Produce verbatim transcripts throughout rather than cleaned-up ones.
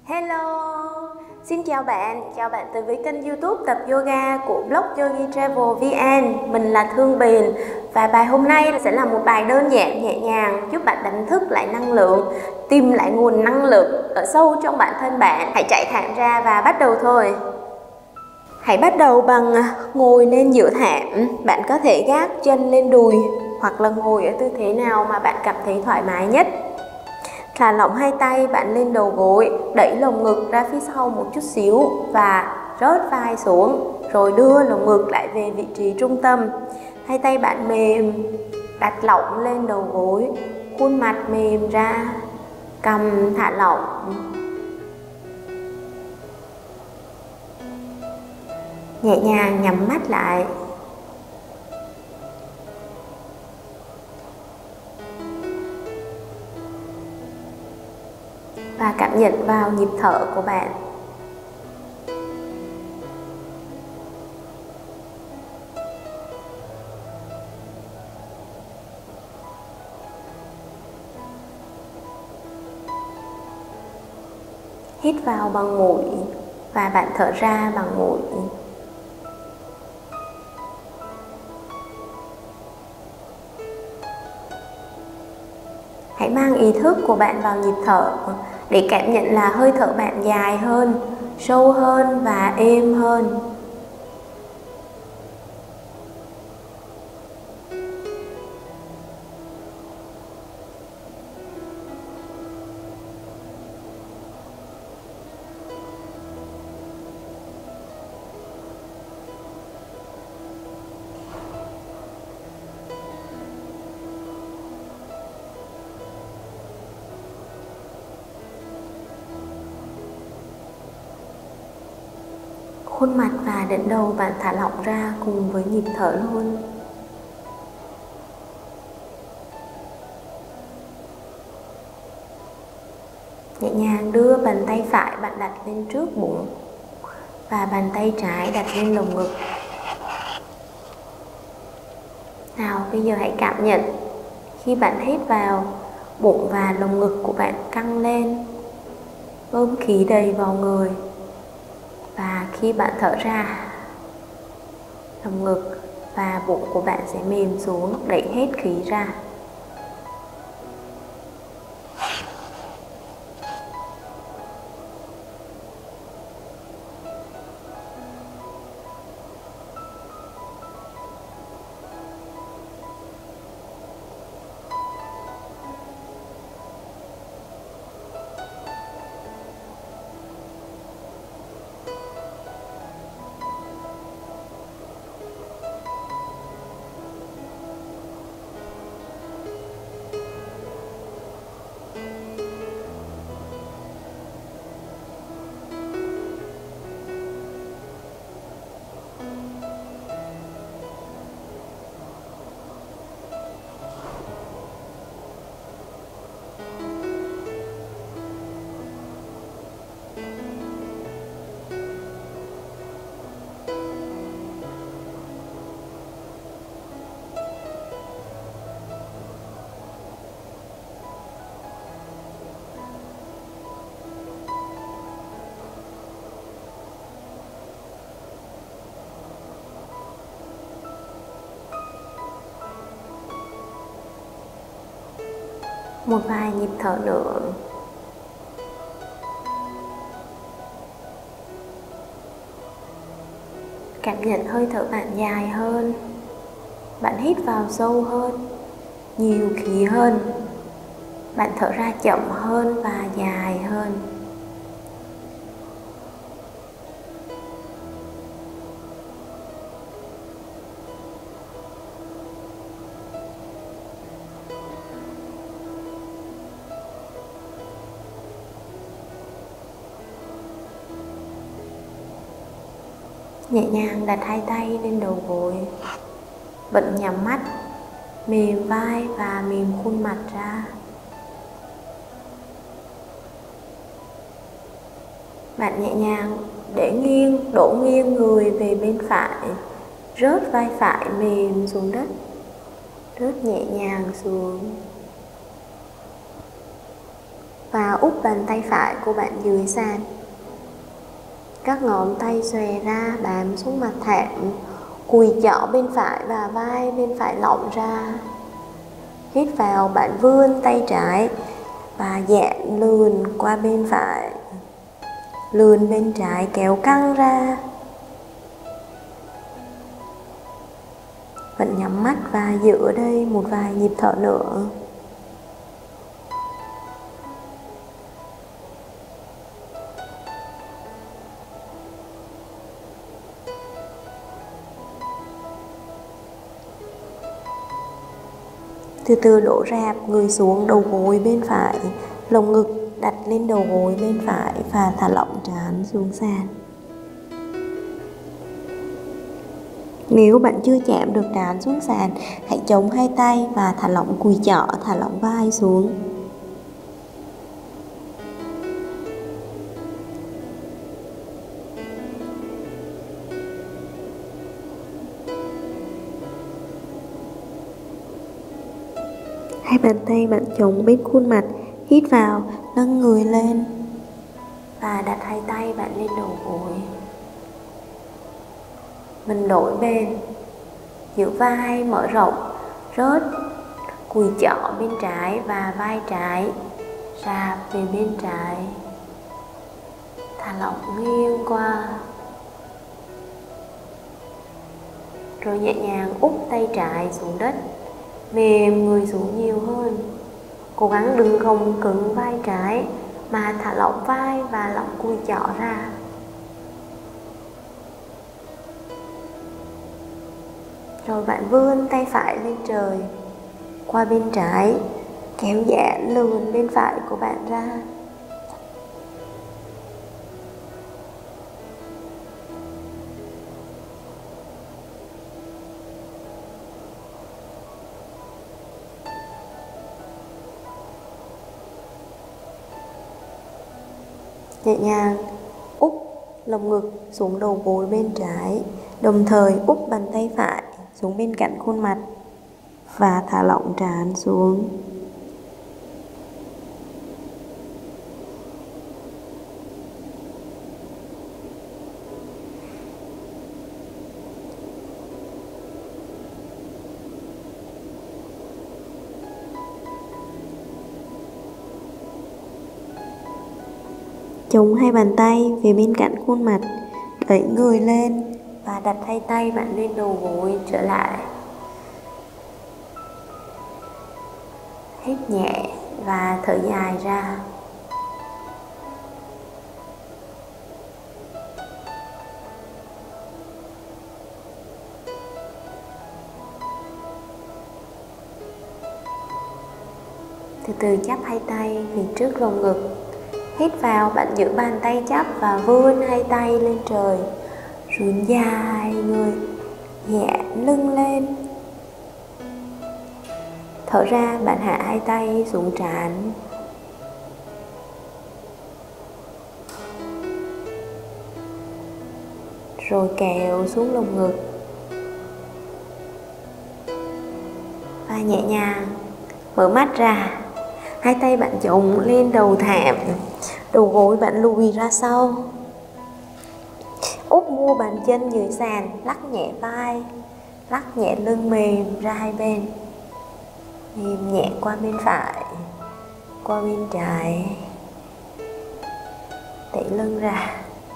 Hello, xin chào bạn, chào bạn tới với kênh YouTube tập yoga của blog Yogi Travel vê en. Mình là Thương Bền và bài hôm nay sẽ là một bài đơn giản nhẹ nhàng giúp bạn đánh thức lại năng lượng, tìm lại nguồn năng lượng ở sâu trong bản thân bạn. Hãy chạy thẳng ra và bắt đầu thôi. Hãy bắt đầu bằng ngồi lên giữa thảm. Bạn có thể gác chân lên đùi hoặc là ngồi ở tư thế nào mà bạn cảm thấy thoải mái nhất. Thả lỏng hai tay bạn lên đầu gối, đẩy lồng ngực ra phía sau một chút xíu và rớt vai xuống, rồi đưa lồng ngực lại về vị trí trung tâm. Hai tay bạn mềm, đặt lỏng lên đầu gối, khuôn mặt mềm ra, cằm thả lỏng. Nhẹ nhàng nhắm mắt lại. Và cảm nhận vào nhịp thở của bạn. Hít vào bằng mũi và bạn thở ra bằng mũi. Hãy mang ý thức của bạn vào nhịp thở để cảm nhận là hơi thở bạn dài hơn, sâu hơn và êm hơn. Khuôn mặt và đỉnh đầu bạn thả lỏng ra cùng với nhịp thở luôn. Nhẹ nhàng đưa bàn tay phải bạn đặt lên trước bụng và bàn tay trái đặt lên lồng ngực. Nào, bây giờ hãy cảm nhận khi bạn hít vào, bụng và lồng ngực của bạn căng lên, bơm khí đầy vào người. Và khi bạn thở ra, lồng ngực và bụng của bạn sẽ mềm xuống, đẩy hết khí ra. Một vài nhịp thở nữa. Cảm nhận hơi thở bạn dài hơn. Bạn hít vào sâu hơn, nhiều khí hơn. Bạn thở ra chậm hơn và dài hơn. Nhẹ nhàng đặt hai tay lên đầu gối, vẫn nhắm mắt, mềm vai và mềm khuôn mặt ra. Bạn nhẹ nhàng để nghiêng, đổ nghiêng người về bên phải, rớt vai phải mềm xuống đất, rớt nhẹ nhàng xuống. Và úp bàn tay phải của bạn dưới sàn. Các ngón tay xòe ra bám xuống mặt thảm. Cùi chỏ bên phải và vai bên phải lỏng ra. Hít vào, bạn vươn tay trái và giãn lườn qua bên phải. Lườn bên trái kéo căng ra. Vẫn nhắm mắt và giữ ở đây một vài nhịp thở nữa. Từ từ đổ rạp người xuống, đầu gối bên phải, lồng ngực đặt lên đầu gối bên phải và thả lỏng trán xuống sàn. Nếu bạn chưa chạm được trán xuống sàn, hãy chống hai tay và thả lỏng cùi chỏ, thả lỏng vai xuống. Hai bàn tay bạn chống bên khuôn mặt, hít vào, nâng người lên và đặt hai tay bạn lên đầu gối. Mình đổi bên, giữ vai mở rộng, rớt cùi chỏ bên trái và vai trái rạp về bên trái, thả lỏng nghiêng qua, rồi nhẹ nhàng úp tay trái xuống đất, mềm người xuống nhiều hơn. Cố gắng đừng gồng cứng vai trái mà thả lỏng vai và lỏng cùi chỏ ra. Rồi bạn vươn tay phải lên trời, qua bên trái, kéo giãn lườn bên phải của bạn ra. Nhẹ nhàng úp lồng ngực xuống đầu gối bên trái, đồng thời úp bàn tay phải xuống bên cạnh khuôn mặt và thả lỏng trán xuống. Chống hai bàn tay về bên cạnh khuôn mặt, đẩy người lên và đặt hai tay bạn lên đầu gối trở lại. Hít nhẹ và thở dài ra. Từ từ chắp hai tay phía trước lồng ngực. Hít vào, bạn giữ bàn tay chắp và vươn hai tay lên trời, rướn dài người, giãn lưng lên. Thở ra, bạn hạ hai tay xuống trán. Rồi kéo xuống lồng ngực. Và nhẹ nhàng mở mắt ra. Hai tay bạn chồng lên đầu thảm, đầu gối bạn lùi ra sau. Úp mu bàn chân dưới sàn, lắc nhẹ vai, lắc nhẹ lưng mềm ra hai bên. Mềm nhẹ qua bên phải, qua bên trái. Đẩy lưng ra.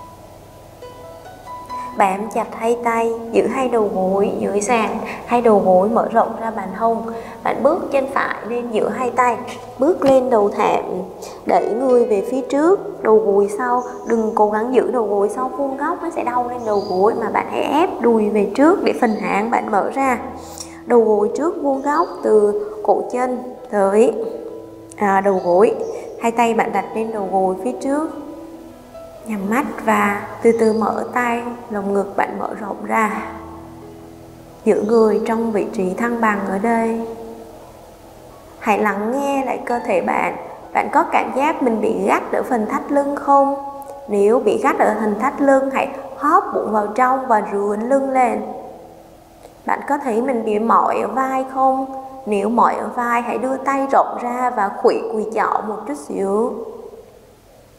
Bám chặt hai tay, giữ hai đầu gối dưới sàn, hai đầu gối mở rộng ra bàn hông. Bạn bước chân phải lên giữa hai tay, bước lên đầu thảm, đẩy người về phía trước, đầu gối sau. Đừng cố gắng giữ đầu gối sau vuông góc, nó sẽ đau lên đầu gối, mà bạn hãy ép đùi về trước để phần háng bạn mở ra. Đầu gối trước vuông góc từ cổ chân tới à, đầu gối. Hai tay bạn đặt lên đầu gối phía trước. Nhắm mắt và từ từ mở tay, lồng ngực bạn mở rộng ra. Giữ người trong vị trí thăng bằng ở đây. Hãy lắng nghe lại cơ thể bạn. Bạn có cảm giác mình bị gắt ở phần thắt lưng không? Nếu bị gắt ở phần thắt lưng, hãy hóp bụng vào trong và rướn lưng lên. Bạn có thấy mình bị mỏi ở vai không? Nếu mỏi ở vai, hãy đưa tay rộng ra và khuỵu cùi chỏ một chút xíu.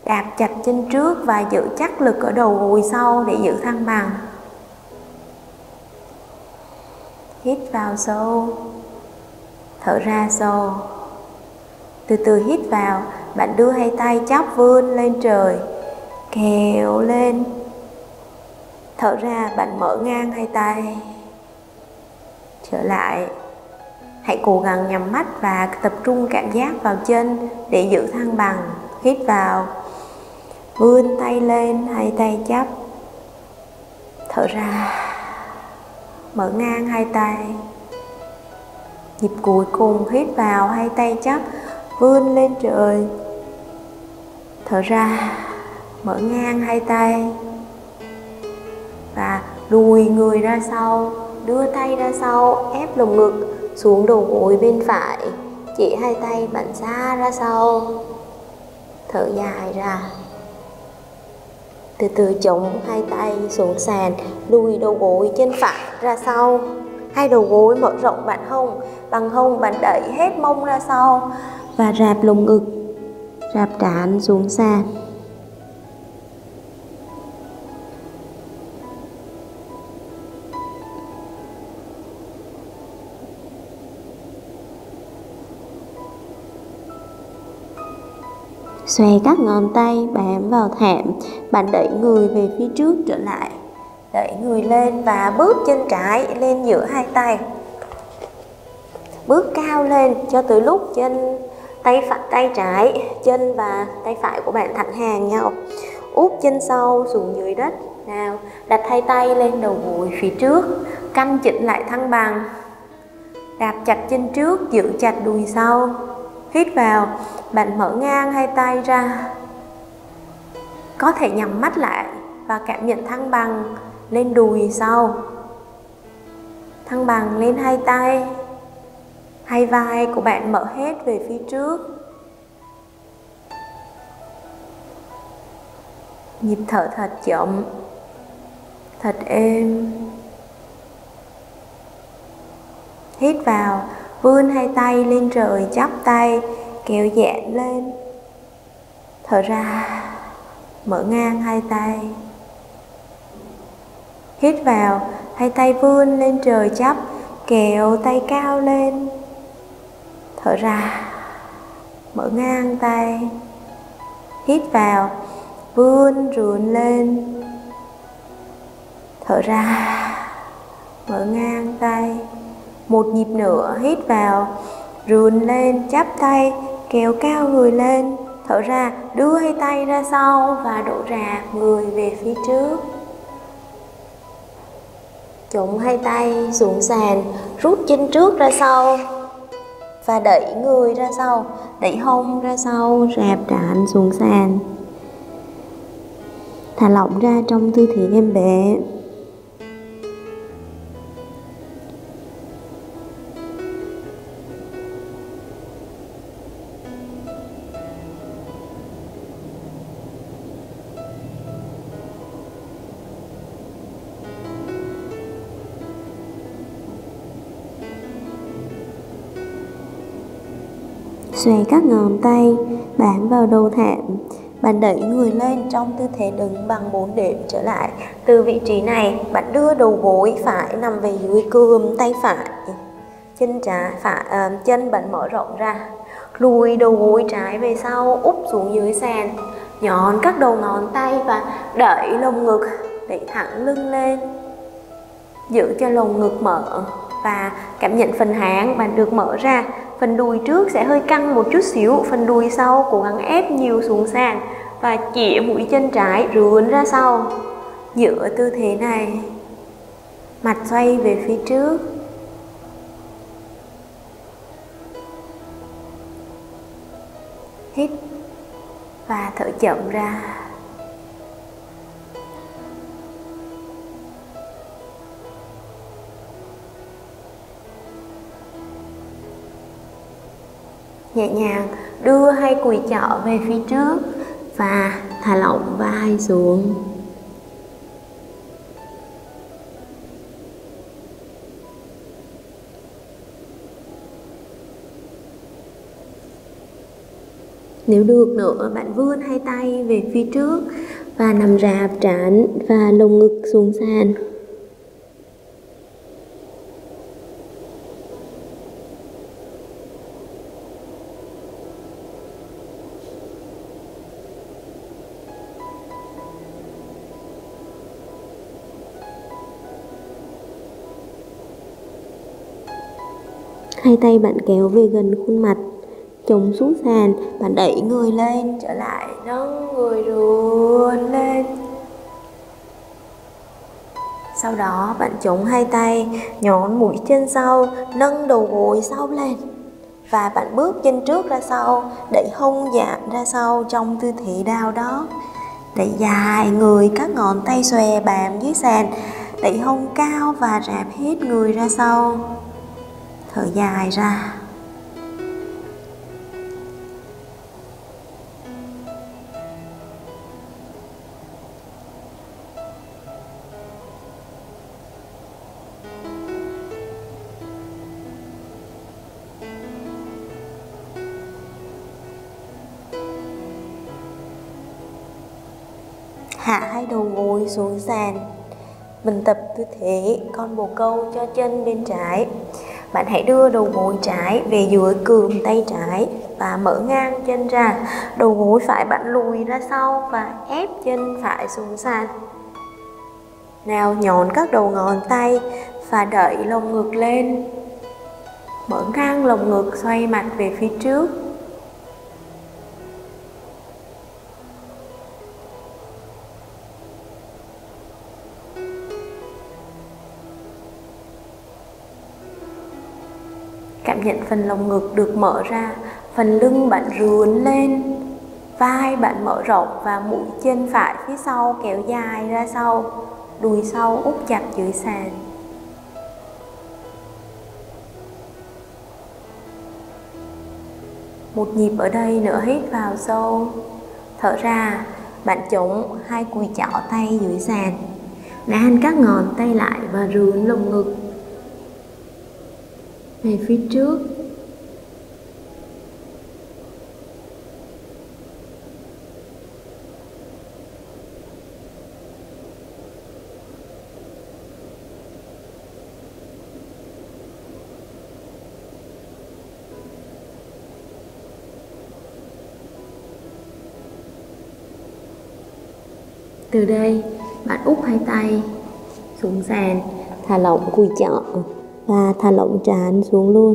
Đạp chặt chân trước và giữ chắc lực ở đầu gối sau để giữ thăng bằng. Hít vào sâu, thở ra sâu. Từ từ hít vào, bạn đưa hai tay chắp vươn lên trời, kéo lên. Thở ra, bạn mở ngang hai tay. Trở lại. Hãy cố gắng nhắm mắt và tập trung cảm giác vào chân để giữ thăng bằng. Hít vào, vươn tay lên, hai tay chắp. Thở ra, mở ngang hai tay. Nhịp cuối cùng, hít vào, hai tay chắp, vươn lên trời. Thở ra, mở ngang hai tay. Và lùi người ra sau, đưa tay ra sau, ép lồng ngực xuống đầu gối bên phải. Chỉ hai tay bạn xa ra sau. Thở dài ra. Từ từ chống hai tay xuống sàn, lùi đầu gối chân phải ra sau. Hai đầu gối mở rộng bạn hông, bằng hông bạn đẩy hết mông ra sau và rạp lồng ngực, rạp trán xuống sàn. Xòe các ngón tay bám vào thảm, bạn đẩy người về phía trước trở lại. Đẩy người lên và bước chân trái lên giữa hai tay. Bước cao lên cho tới lúc chân tay phải, tay trái, chân và tay phải của bạn thẳng hàng nhau. Úp chân sau xuống dưới đất. Nào, đặt hai tay lên đầu gối phía trước, căn chỉnh lại thăng bằng. Đạp chặt chân trước, giữ chặt đùi sau. Hít vào, bạn mở ngang hai tay ra. Có thể nhắm mắt lại và cảm nhận thăng bằng lên đùi sau. Thăng bằng lên hai tay. Hai vai của bạn mở hết về phía trước. Nhịp thở thật chậm, thật êm. Hít vào, vươn hai tay lên trời, chắp tay, kéo giãn lên. Thở ra, mở ngang hai tay. Hít vào, hai tay vươn lên trời chắp, kéo tay cao lên. Thở ra, mở ngang tay. Hít vào, vươn rướn lên. Thở ra, mở ngang tay. Một nhịp nữa, hít vào, rướn lên, chắp tay, kéo cao người lên. Thở ra, đưa hai tay ra sau và đổ rạp người về phía trước. Chống hai tay xuống sàn, rút chân trước ra sau và đẩy người ra sau, đẩy hông ra sau, rạp trán xuống sàn. Thả lỏng ra trong tư thế em bé. Xòe các ngón tay bám vào đầu thảm. Bạn đẩy người lên trong tư thế đứng bằng bốn đệm trở lại. Từ vị trí này, bạn đưa đầu gối phải nằm về dưới cườm tay phải. Chân trái phải à, chân bạn mở rộng ra. Lùi đầu gối trái về sau, úp xuống dưới sàn. Nhón các đầu ngón tay và đẩy lồng ngực, đẩy thẳng lưng lên. Giữ cho lồng ngực mở và cảm nhận phần háng bạn được mở ra. Phần đùi trước sẽ hơi căng một chút xíu, phần đùi sau cố gắng ép nhiều xuống sàn và chỉ mũi chân trái rướn ra sau. Giữa tư thế này, mặt xoay về phía trước. Hít và thở chậm ra. Nhẹ nhàng đưa hai cùi chỏ về phía trước và thả lỏng vai xuống. Nếu được nữa, bạn vươn hai tay về phía trước và nằm rạp trán và lồng ngực xuống sàn. Hai tay bạn kéo về gần khuôn mặt, chống xuống sàn, bạn đẩy người lên trở lại, nâng người rươn lên. Sau đó bạn chống hai tay, nhón mũi chân sau, nâng đầu gối sau lên. Và bạn bước chân trước ra sau, đẩy hông dạn ra sau trong tư thế đao đó. Đẩy dài người, các ngón tay xòe bám dưới sàn, đẩy hông cao và rạp hết người ra sau. Thở dài ra. Hạ hai đầu gối xuống sàn. Mình tập tư thế con bồ câu cho chân bên trái. Bạn hãy đưa đầu gối trái về dưới cườm tay trái và mở ngang chân ra. Đầu gối phải bạn lùi ra sau và ép chân phải xuống sàn. Nào, nhón các đầu ngón tay và đẩy lồng ngực lên. Mở ngang lồng ngực, xoay mặt về phía trước. Cảm nhận phần lồng ngực được mở ra, phần lưng bạn rướn lên, vai bạn mở rộng và mũi chân phải phía sau kéo dài ra sau, đùi sau úp chặt dưới sàn. Một nhịp ở đây nữa, hít vào sâu, thở ra, bạn chống hai cùi chỏ tay dưới sàn, đan các ngón tay lại và rướn lồng ngực về phía trước. Từ đây, bạn úp hai tay xuống sàn, thả lỏng cùi chỏ và thả lỏng trán xuống luôn.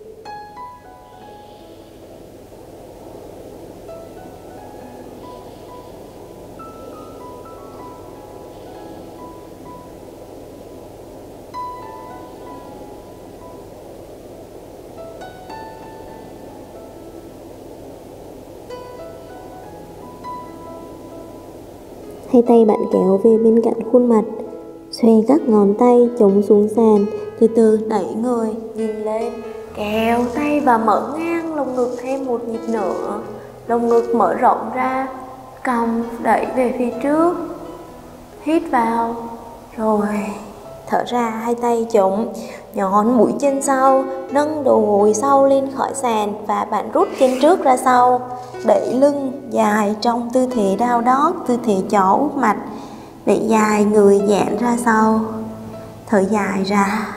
Hai tay bạn kéo về bên cạnh khuôn mặt, xoay các ngón tay chống xuống sàn, từ từ đẩy người, nhìn lên, kéo tay và mở ngang lồng ngực thêm một nhịp nữa. Lồng ngực mở rộng ra, cong đẩy về phía trước, hít vào, rồi thở ra, hai tay chống, nhón mũi chân sau, nâng đầu gối sau lên khỏi sàn và bạn rút chân trước ra sau, đẩy lưng dài trong tư thế down dog, tư thế chó úp mặt, đẩy dài người giãn ra sau, thở dài ra.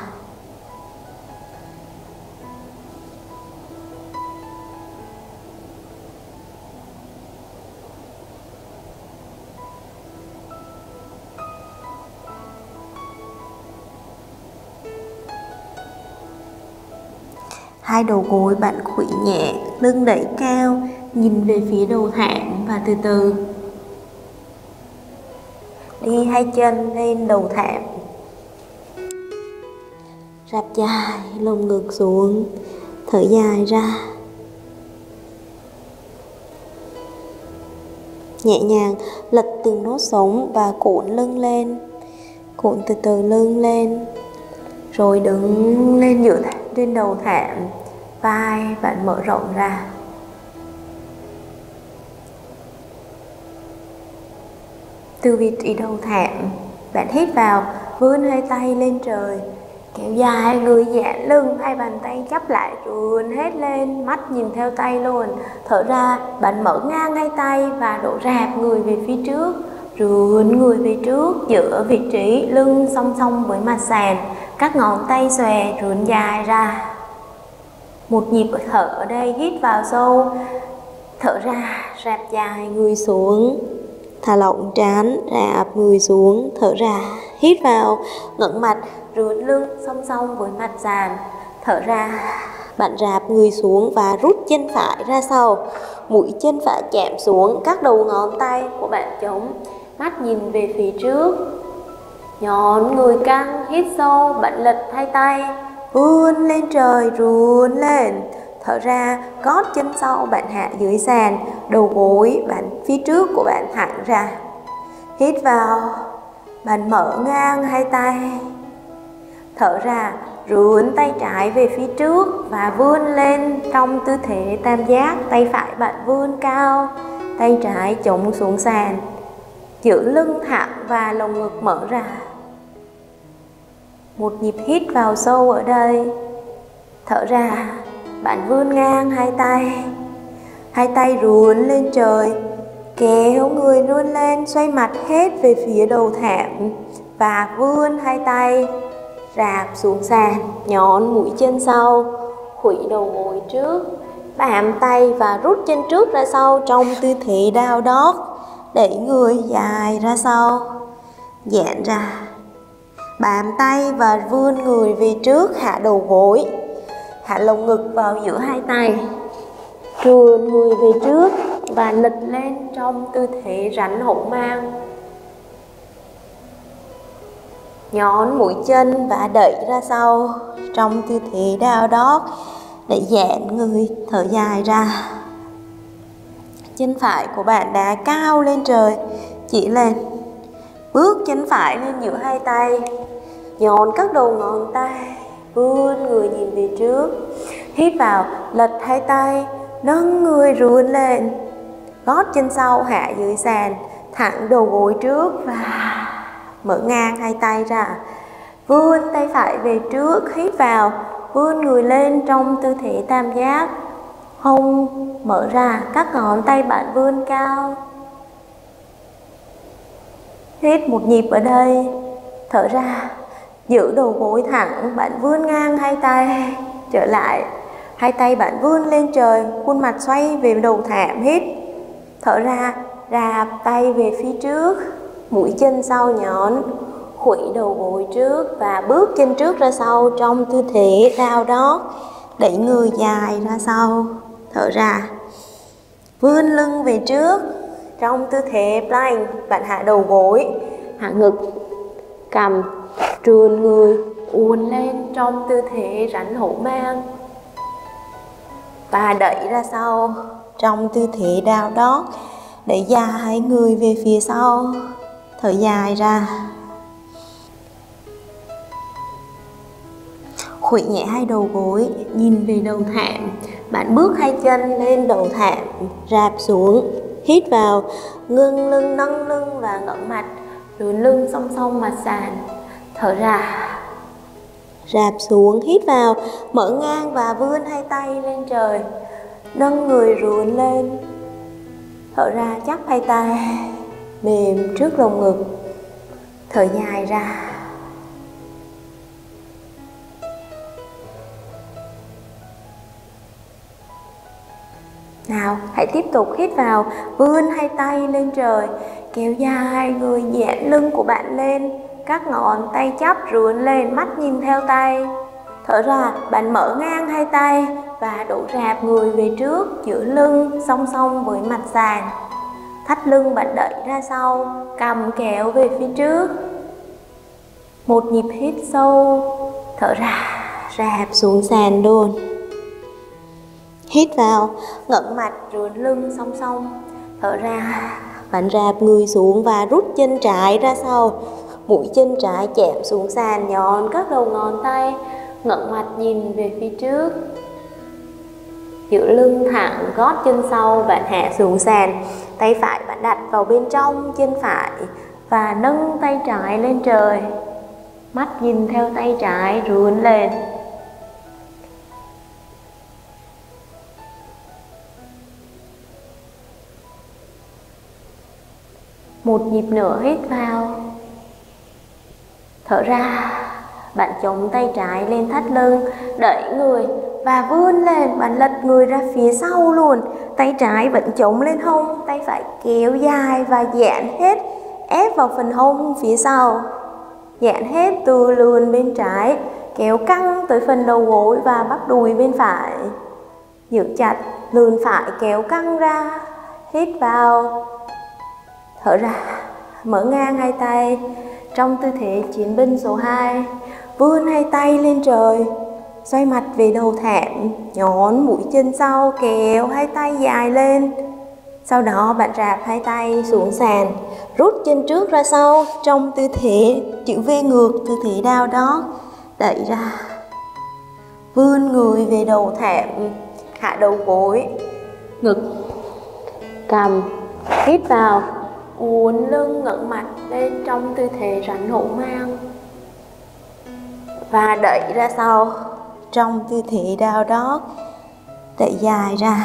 Hai đầu gối bạn khuỵu nhẹ, lưng đẩy cao, nhìn về phía đầu thảm và từ từ đi hai chân lên đầu thảm. Rạp dài lồng ngực xuống, thở dài ra. Nhẹ nhàng lật từng đốt sống và cuộn lưng lên, cuộn từ từ lưng lên, rồi đứng lên giữa trên đầu thảm, vai bạn mở rộng ra. Từ vị trí đầu thảm, bạn hít vào, vươn hai tay lên trời, Kéo dài người giãn lưng, hai bàn tay chắp lại rướn hết lên, mắt nhìn theo tay luôn. Thở ra, bạn mở ngang hai tay và đổ rạp người về phía trước, rướn người về trước, giữa vị trí lưng song song với mặt sàn, các ngón tay xòe rướn dài ra. Một nhịp thở ở đây, hít vào sâu, thở ra, rạp dài người xuống, thả lỏng trán, rạp người xuống, thở ra, hít vào, ngẩng mặt, rướn lưng song song với mặt sàn, thở ra, bạn rạp người xuống và rút chân phải ra sau, mũi chân phải chạm xuống, các đầu ngón tay của bạn chống, mắt nhìn về phía trước, nhón người căng, hít sâu, bạn lật hai tay, vươn lên trời, rướn lên, thở ra, gót chân sau bạn hạ dưới sàn, đầu gối bạn phía trước của bạn thẳng ra, hít vào, bạn mở ngang hai tay, thở ra, rướn tay trái về phía trước và vươn lên trong tư thế tam giác, tay phải bạn vươn cao, tay trái chống xuống sàn, giữ lưng thẳng và lồng ngực mở ra. Một nhịp hít vào sâu ở đây, thở ra, bạn vươn ngang hai tay, hai tay rướn lên trời, kéo người vươn lên, xoay mặt hết về phía đầu thảm và vươn hai tay, rạp xuống sàn, nhón mũi chân sau, khuỷu đầu gối trước, bám tay và rút chân trước ra sau trong tư thế down dog, đẩy người dài ra sau, giãn ra, bám tay và vươn người về trước, hạ đầu gối, hạ lồng ngực vào giữa hai tay, trườn người về trước và lật lên trong tư thế rắn hổ mang, nhón mũi chân và đẩy ra sau trong tư thế down dog, để giãn người, thở dài ra. Chân phải của bạn đã cao lên trời, chỉ lên, bước chân phải lên giữa hai tay, nhón các đầu ngón tay, vươn người nhìn về trước, hít vào, lật hai tay, nâng người rướn lên, gót chân sau hạ dưới sàn, thẳng đầu gối trước và mở ngang hai tay ra, vươn tay phải về trước, hít vào, vươn người lên trong tư thế tam giác, hông mở ra, các ngón tay bạn vươn cao, hít một nhịp ở đây, thở ra, giữ đầu gối thẳng, bạn vươn ngang hai tay, trở lại, hai tay bạn vươn lên trời, khuôn mặt xoay về đầu thảm, hít, thở ra, rạp tay về phía trước, mũi chân sau nhón, khuỷu đầu gối trước và bước chân trước ra sau trong tư thế down dog, đẩy người dài ra sau, thở ra, vươn lưng về trước trong tư thế plank, bạn hạ đầu gối, hạ ngực, cằm, trườn người, uốn lên trong tư thế rắn hổ mang và đẩy ra sau trong tư thế down dog, đẩy dài người về phía sau, thở dài ra, khuỵu nhẹ hai đầu gối, nhìn về đầu thảm, bạn bước hai chân lên đầu thảm, rạp xuống, hít vào, ngưng lưng, nâng lưng và ngẩng mặt, rồi lưng song song mặt sàn, thở ra, rạp xuống, hít vào, mở ngang và vươn hai tay lên trời, nâng người rướn lên, thở ra, chắp hai tay, mềm trước lồng ngực, thở dài ra. Nào, hãy tiếp tục hít vào, vươn hai tay lên trời, kéo dài người, giãn lưng của bạn lên, các ngón tay chắp rướn lên, mắt nhìn theo tay. Thở ra, bạn mở ngang hai tay và đổ rạp người về trước, giữ lưng song song với mặt sàn. Thắt lưng bạn đẩy ra sau, cằm kéo về phía trước. Một nhịp hít sâu, thở ra, rạp xuống sàn luôn. Hít vào, ngẩng mặt rướn lưng song song, thở ra, bạn rạp người xuống và rút chân trái ra sau, mũi chân trái chạm xuống sàn, nhón các đầu ngón tay, ngẩng mặt nhìn về phía trước, giữ lưng thẳng, gót chân sau bạn hạ xuống sàn, tay phải bạn đặt vào bên trong chân phải và nâng tay trái lên trời. mắt nhìn theo tay trái rướn lên. Một nhịp nữa hít vào, thở ra. Bạn chống tay trái lên thắt lưng, đẩy người và vươn lên. Bạn lật người ra phía sau luôn. Tay trái vẫn chống lên hông, tay phải kéo dài và giãn hết, ép vào phần hông phía sau. Giãn hết từ lườn bên trái, kéo căng tới phần đầu gối và bắp đùi bên phải. Giữ chặt lườn phải kéo căng ra. Hít vào, thở ra. Mở ngang hai tay trong tư thế chiến binh số hai. Vươn hai tay lên trời, xoay mặt về đầu thảm, nhón mũi chân sau, kéo hai tay dài lên. Sau đó bạn rạp hai tay xuống sàn, rút chân trước ra sau trong tư thế chữ V ngược, tư thế down dog. Đẩy ra, vươn người về đầu thảm, hạ đầu gối, ngực, cằm. Hít vào, uốn lưng ngẩng mặt lên trong tư thế rắn hổ mang. Và đẩy ra sau trong tư thế down dog. Đẩy dài ra.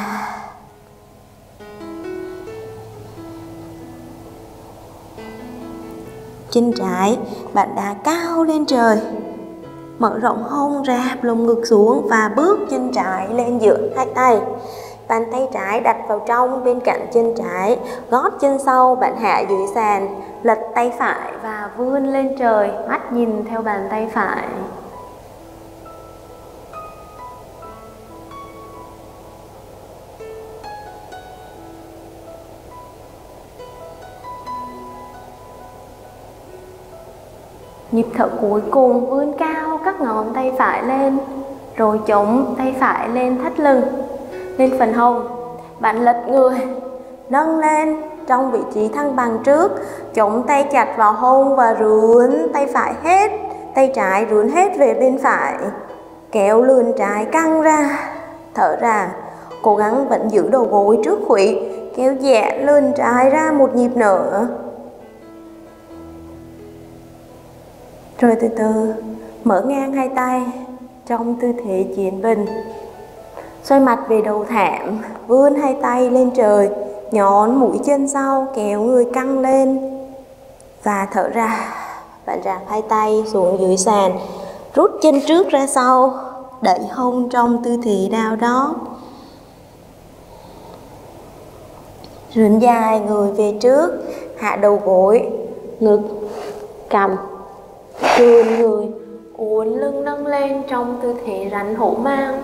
Chân trái bạn đá cao lên trời, mở rộng hông, rạp lồng ngực xuống và bước chân trái lên giữa hai tay. Bàn tay trái đặt vào trong bên cạnh chân trái, gót chân sau bạn hạ dưới sàn, lật tay phải và vươn lên trời, mắt nhìn theo bàn tay phải. Nhịp thở cuối cùng, vươn cao các ngón tay phải lên, rồi chống tay phải lên thắt lưng, lên phần hông. Bạn lật người, nâng lên trong vị trí thăng bằng trước, chống tay chặt vào hông và rướn tay phải hết, tay trái rướn hết về bên phải. Kéo lườn trái căng ra, thở ra, cố gắng vẫn giữ đầu gối trước khuỷu, kéo giãn lườn trái ra một nhịp nữa. Rồi từ từ mở ngang hai tay trong tư thế chiến binh. Xoay mặt về đầu thảm, vươn hai tay lên trời, nhón mũi chân sau, kéo người căng lên. Và thở ra, bạn rạp hai tay xuống dưới sàn, rút chân trước ra sau, đẩy hông trong tư thế down dog. Rướn dài người về trước, hạ đầu gối, ngực, cằm. Vươn người, uốn lưng nâng lên trong tư thế rắn hổ mang.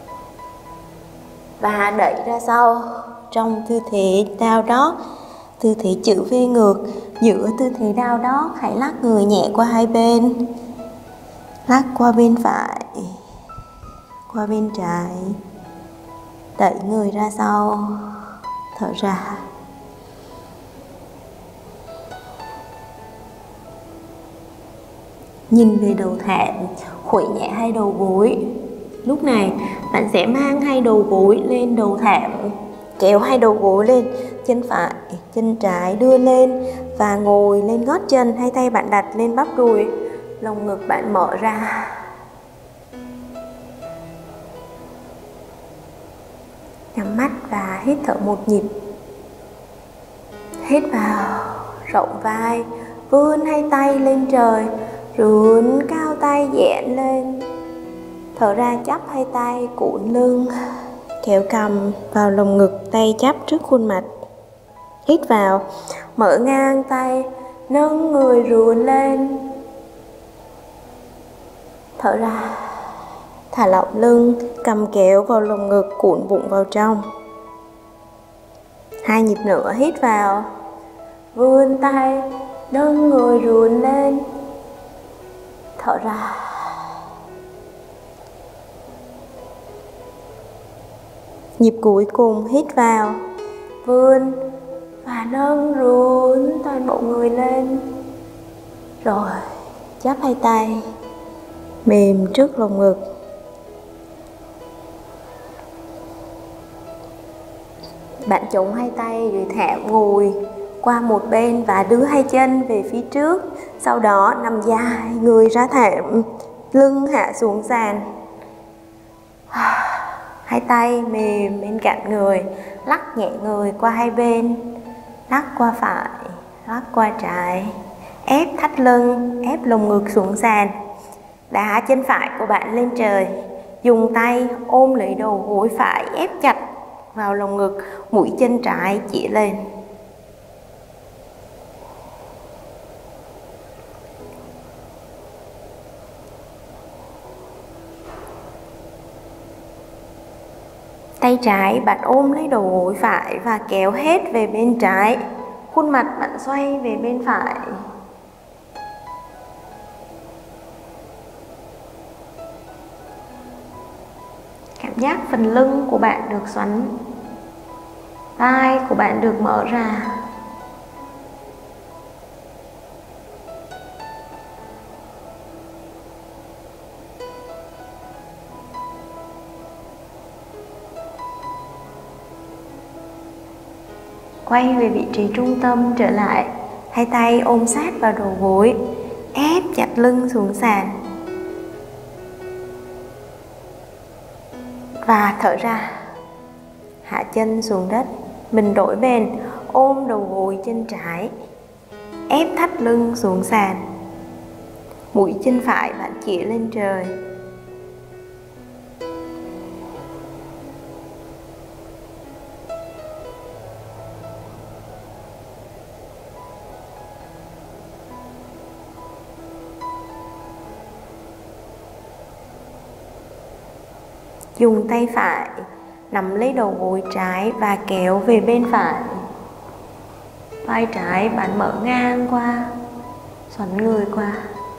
Và đẩy ra sau trong tư thế down dog, tư thế chữ V ngược. Giữa tư thế down dog, hãy lắc người nhẹ qua hai bên. Lắc qua bên phải, qua bên trái. Đẩy người ra sau, thở ra. Nhìn về đầu thảm, khuỷu nhẹ hai đầu gối. Lúc này bạn sẽ mang hai đầu gối lên đầu thảm, kéo hai đầu gối lên, chân phải, chân trái đưa lên và ngồi lên gót chân. Hai tay bạn đặt lên bắp đùi, lồng ngực bạn mở ra. Nhắm mắt và hít thở một nhịp. Hít vào, rộng vai, vươn hai tay lên trời, rướn cao tay giãn lên. Thở ra chắp hai tay cuộn lưng, kéo cằm vào lồng ngực, tay chắp trước khuôn mặt. Hít vào, mở ngang tay, nâng người rướn lên. Thở ra, thả lỏng lưng, cầm kéo vào lồng ngực, cuộn bụng vào trong. Hai nhịp nữa, hít vào, vươn tay, nâng người rướn lên. Thở ra. Nhịp cuối cùng, hít vào, vươn và nâng rướn toàn bộ người lên. Rồi, chắp hai tay, mềm trước lồng ngực. Bạn chống hai tay dưới thảm, ngồi qua một bên và đưa hai chân về phía trước, Sau đó nằm dài người ra thảm, lưng hạ xuống sàn. Hai tay mềm bên cạnh người, lắc nhẹ người qua hai bên, lắc qua phải, lắc qua trái, ép thắt lưng, ép lồng ngực xuống sàn. Đá chân phải của bạn lên trời, dùng tay ôm lấy đầu gối phải, ép chặt vào lồng ngực, mũi chân trái chỉ lên. Tay trái bạn ôm lấy đầu gối phải và kéo hết về bên trái. Khuôn mặt bạn xoay về bên phải. Cảm giác phần lưng của bạn được xoắn. Tai của bạn được mở ra. Quay về vị trí trung tâm trở lại, hai tay ôm sát vào đầu gối, ép chặt lưng xuống sàn. Và thở ra, hạ chân xuống đất, mình đổi bên, ôm đầu gối chân trái, ép thắt lưng xuống sàn. Mũi chân phải bạn chỉ lên trời. Dùng tay phải nắm lấy đầu gối trái và kéo về bên phải. Vai trái bạn mở ngang qua, xoắn người qua.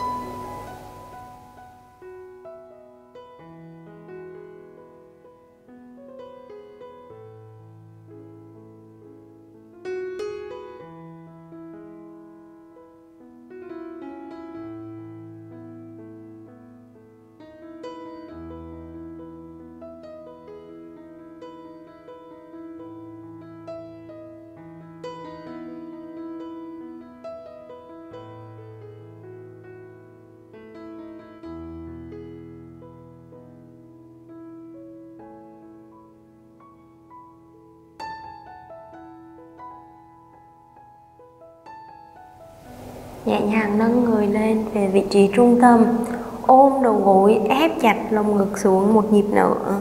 Nhẹ nhàng nâng người lên về vị trí trung tâm, ôm đầu gối ép chặt lồng ngực xuống một nhịp nữa.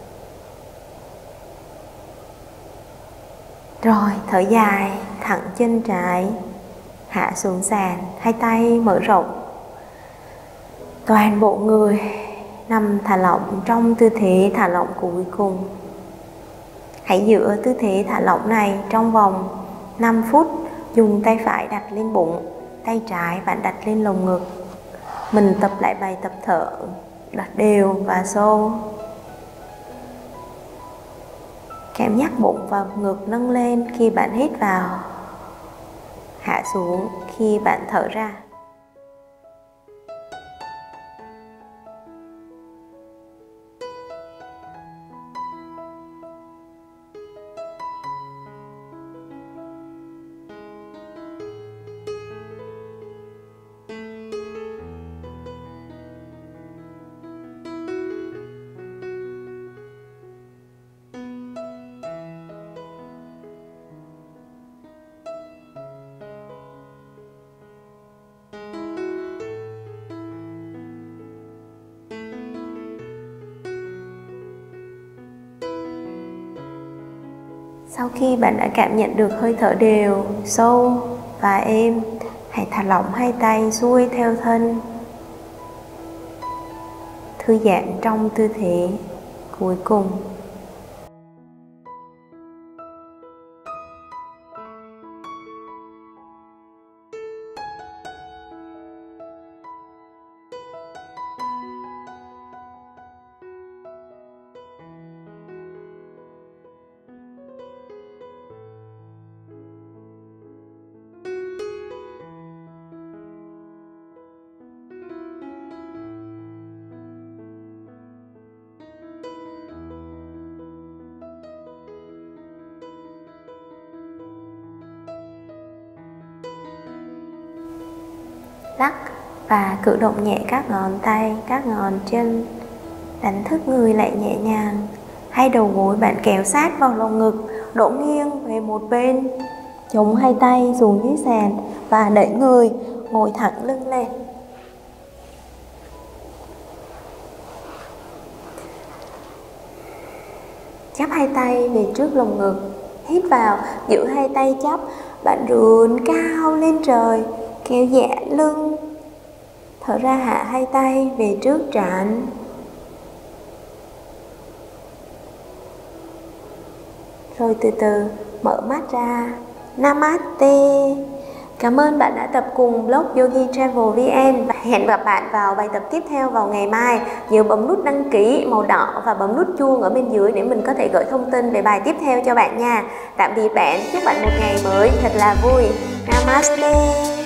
Rồi thở dài, thẳng chân trái, hạ xuống sàn, hai tay mở rộng. Toàn bộ người nằm thả lỏng trong tư thế thả lỏng cuối cùng. Hãy giữ tư thế thả lỏng này trong vòng năm phút, dùng tay phải đặt lên bụng, tay trái bạn đặt lên lồng ngực. Mình tập lại bài tập thở đặt đều và sâu. Cảm giác bụng và ngực nâng lên khi bạn hít vào, hạ xuống khi bạn thở ra. Sau khi bạn đã cảm nhận được hơi thở đều, sâu và êm, hãy thả lỏng hai tay xuôi theo thân. Thư giãn trong tư thế cuối cùng. lắc và cử động nhẹ các ngón tay, các ngón chân, đánh thức người lại nhẹ nhàng. Hai đầu gối bạn kéo sát vào lồng ngực, đổ nghiêng về một bên, chống hai tay xuống dưới sàn và đẩy người ngồi thẳng lưng lên. Chắp hai tay về trước lồng ngực, hít vào, giữ hai tay chắp, bạn rướn cao lên trời, kéo giãn lưng. Thở ra hạ hai tay về trước trán. Rồi từ từ mở mắt ra. Namaste. Cảm ơn bạn đã tập cùng blog Yogi Travel vê en và hẹn gặp bạn vào bài tập tiếp theo vào ngày mai. Nhớ bấm nút đăng ký màu đỏ và bấm nút chuông ở bên dưới để mình có thể gửi thông tin về bài tiếp theo cho bạn nha. Tạm biệt bạn, chúc bạn một ngày mới thật là vui. Namaste.